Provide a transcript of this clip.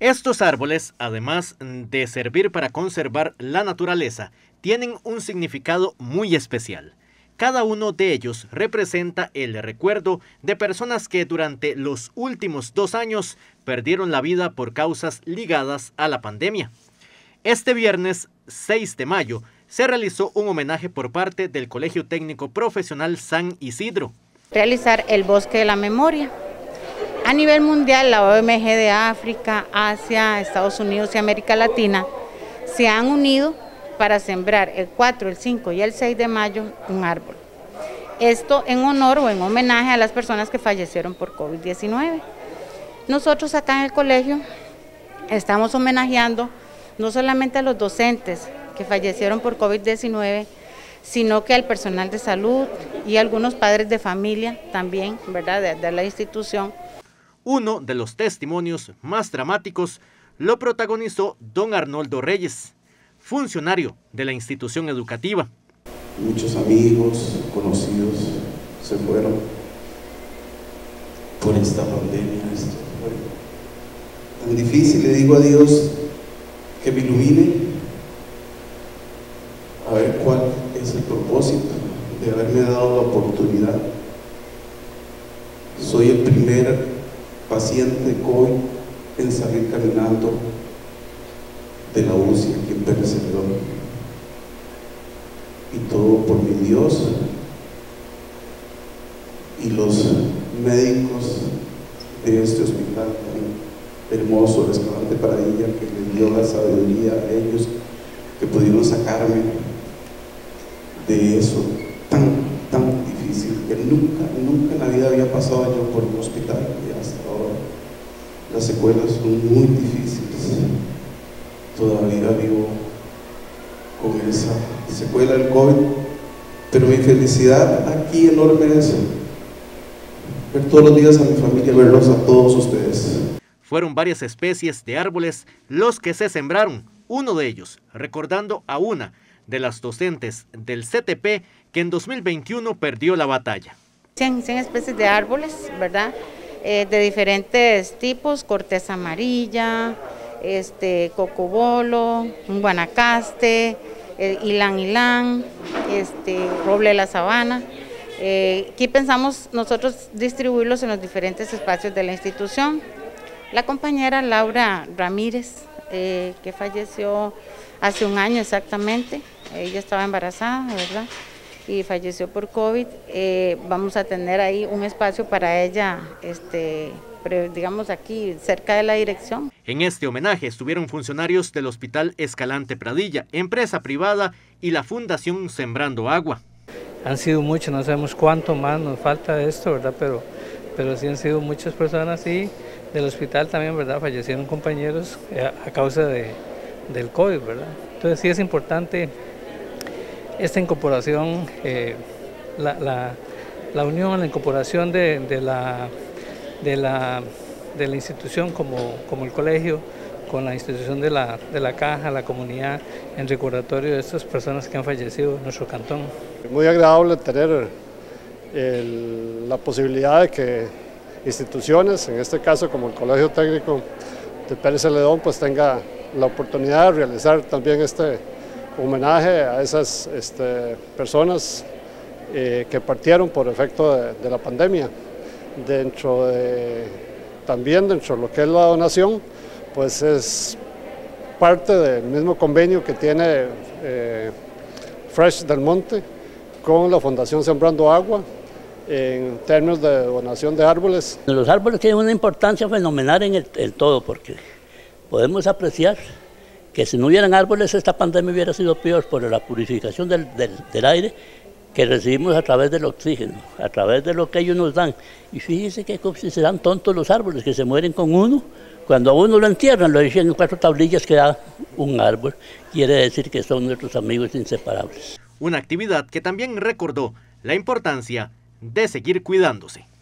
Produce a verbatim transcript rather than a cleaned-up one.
Estos árboles, además de servir para conservar la naturaleza, tienen un significado muy especial. Cada uno de ellos representa el recuerdo de personas que durante los últimos dos años perdieron la vida por causas ligadas a la pandemia. Este viernes seis de mayo se realizó un homenaje por parte del Colegio Técnico Profesional San Isidro. Realizar el Bosque de la Memoria. A nivel mundial, la O M G de África, Asia, Estados Unidos y América Latina se han unido para sembrar el cuatro, el cinco y el seis de mayo un árbol. Esto en honor o en homenaje a las personas que fallecieron por COVID diecinueve. Nosotros acá en el colegio estamos homenajeando no solamente a los docentes que fallecieron por COVID diecinueve, sino que al personal de salud y algunos padres de familia también, ¿verdad?, de, de la institución. Uno de los testimonios más dramáticos lo protagonizó don Arnoldo Reyes, funcionario de la institución educativa. Muchos amigos, conocidos se fueron por esta pandemia. Esto fue tan difícil. Le digo a Dios que me ilumine a ver cuál es el propósito de haberme dado la oportunidad. Soy el primer paciente de COVID en salir caminando de la U C I aquí en Pérez Celedón, y todo por mi Dios y los médicos de este hospital tan hermoso, el Escalante Pradilla, que les dio la sabiduría a ellos, que pudieron sacarme de eso tan, tan difícil, que nunca, nunca en la vida había pasado yo por un hospital, y hasta ahora las secuelas son muy difíciles. Todavía vivo con esa secuela del COVID, pero mi felicidad aquí enorme es ver todos los días a mi familia, verlos a todos ustedes. Fueron varias especies de árboles los que se sembraron, uno de ellos recordando a una de las docentes del C T P que en dos mil veintiuno perdió la batalla. cien, cien especies de árboles, ¿verdad?, eh, de diferentes tipos: corteza amarilla, este, cocobolo, un guanacaste, eh, ilán ilán, este, roble de la sabana. Eh, aquí pensamos nosotros distribuirlos en los diferentes espacios de la institución. La compañera Laura Ramírez, eh, que falleció hace un año exactamente, ella estaba embarazada, ¿verdad?, y falleció por COVID. Eh, vamos a tener ahí un espacio para ella, este, digamos aquí cerca de la dirección. En este homenaje estuvieron funcionarios del Hospital Escalante Pradilla, empresa privada, y la Fundación Sembrando Agua. Han sido muchos, no sabemos cuánto más nos falta de esto, ¿verdad? Pero, pero sí han sido muchas personas, y del hospital también, ¿verdad? Fallecieron compañeros a, a causa de, del COVID, ¿verdad? Entonces sí es importante esta incorporación, eh, la, la, la unión, la incorporación de, de, la, de, la, de la institución como, como el colegio, con la institución de la, de la caja, la comunidad, en recordatorio de estas personas que han fallecido en nuestro cantón. Muy agradable tener el, la posibilidad de que instituciones, en este caso como el Colegio Técnico de Pérez Celedón, pues tenga la oportunidad de realizar también este homenaje a esas este, personas eh, que partieron por efecto de, de la pandemia. Dentro de, también dentro de lo que es la donación, pues es parte del mismo convenio que tiene eh, Fresh del Monte con la Fundación Sembrando Agua en términos de donación de árboles. Los árboles tienen una importancia fenomenal en el, el todo, porque podemos apreciar que si no hubieran árboles esta pandemia hubiera sido peor por la purificación del, del, del aire que recibimos a través del oxígeno, a través de lo que ellos nos dan. Y fíjense que si serán tontos los árboles que se mueren con uno, cuando a uno lo entierran, lo dicen en cuatro tablillas que da un árbol, quiere decir que son nuestros amigos inseparables. Una actividad que también recordó la importancia de seguir cuidándose.